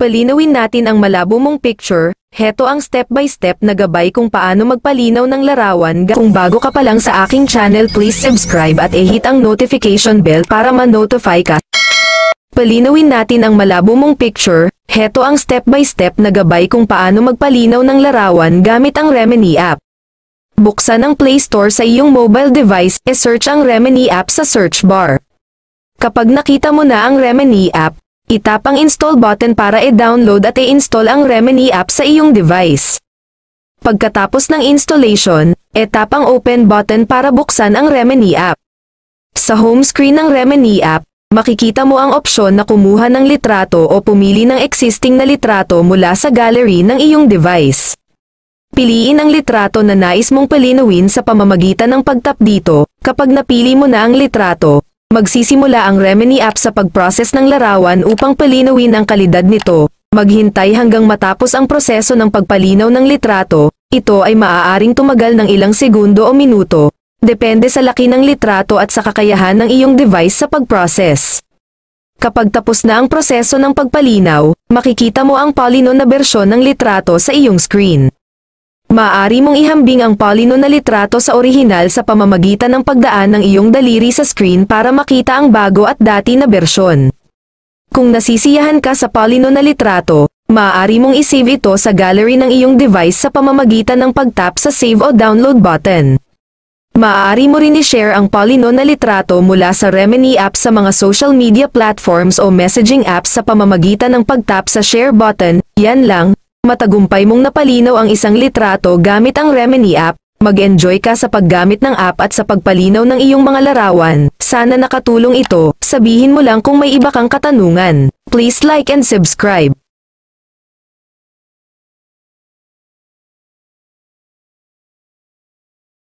Palinawin natin ang malabo mong picture. Heto ang step-by-step na gabay kung paano magpalinaw ng larawan. Kung bago ka pa lang sa aking channel, please subscribe at i-hit ang notification bell para ma-notify ka. Palinawin natin ang malabo mong picture. Heto ang step-by-step na gabay kung paano magpalinaw ng larawan gamit ang Remini app. Buksan ang Play Store sa iyong mobile device, e-search ang Remini app sa search bar. Kapag nakita mo na ang Remini app, itap ang install button para i-download at i-install ang Remini app sa iyong device. Pagkatapos ng installation, tap ang open button para buksan ang Remini app. Sa home screen ng Remini app, makikita mo ang opsyon na kumuha ng litrato o pumili ng existing na litrato mula sa gallery ng iyong device. Piliin ang litrato na nais mong palinawin sa pamamagitan ng pagtap dito. Kapag napili mo na ang litrato, magsisimula ang Remini app sa pag-process ng larawan upang palinawin ang kalidad nito. Maghintay hanggang matapos ang proseso ng pagpalinaw ng litrato. Ito ay maaaring tumagal ng ilang segundo o minuto. Depende sa laki ng litrato at sa kakayahan ng iyong device sa pag-process. Kapag tapos na ang proseso ng pagpalinaw, makikita mo ang polynon na bersyon ng litrato sa iyong screen. Maaari mong ihambing ang polynon na litrato sa orihinal sa pamamagitan ng pagdaan ng iyong daliri sa screen para makita ang bago at dati na bersyon. Kung nasisiyahan ka sa polynon na litrato, maaari mong isave ito sa gallery ng iyong device sa pamamagitan ng pagtap sa Save o Download button. Maaari mo rin i-share ang polynon na litrato mula sa Remini app sa mga social media platforms o messaging apps sa pamamagitan ng pagtap sa Share button. Yan lang. Matagumpay mong napalinaw ang isang litrato gamit ang Remini app. Mag-enjoy ka sa paggamit ng app at sa pagpalinaw ng iyong mga larawan. Sana nakatulong ito. Sabihin mo lang kung may iba kang katanungan. Please like and subscribe.